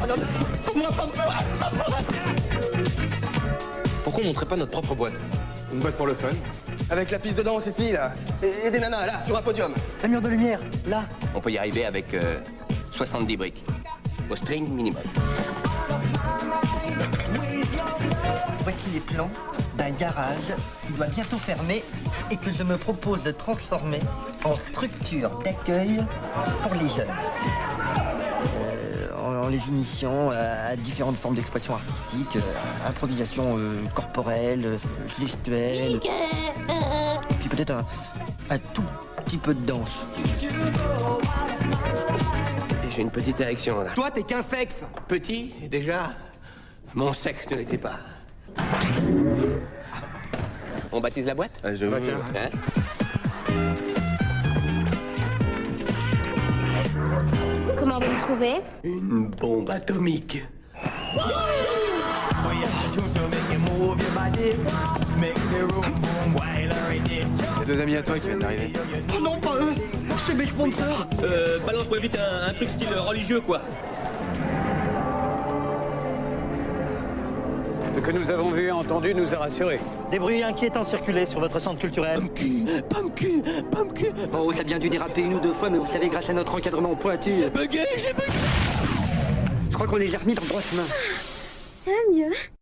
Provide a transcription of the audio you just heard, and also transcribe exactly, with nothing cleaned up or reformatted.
Moi, pas de boîte, pas de boîte. Pourquoi on montrait pas notre propre boîte? Une boîte pour le fun. Avec la piste de danse ici, là. Et, et des nanas, là, sur un podium. Un mur de lumière, là. On peut y arriver avec euh, soixante-dix briques. Au string minimum. Voici les plans d'un garage qui doit bientôt fermer et que je me propose de transformer en structure d'accueil pour les jeunes. Euh, en, en les initiant à, à différentes formes d'expression artistique, euh, improvisation euh, corporelle, euh, gestuelle, puis peut-être un, un tout petit peu de danse. J'ai une petite érection, là. Toi, t'es qu'un sexe. Petit, déjà, mon sexe ne l'était pas. On baptise la boîte? Ah, je bah, tiens. Hein? Comment vous me trouvez? Une bombe atomique. Il y a deux amis à toi qui viennent d'arriver. Oh non, pas eux! C'est mes sponsors! Euh, balance-moi vite un, un truc style religieux, quoi. Ce que nous avons vu et entendu nous a rassurés. Des bruits inquiétants circulaient sur votre centre culturel. Pomme cul, pomme cul, pomme cul. Oh, ça a bien dû déraper une ou deux fois, mais vous savez, grâce à notre encadrement pointu... J'ai bugué, j'ai bugué. Je crois qu'on les a remis dans le droit chemin. Ça va mieux.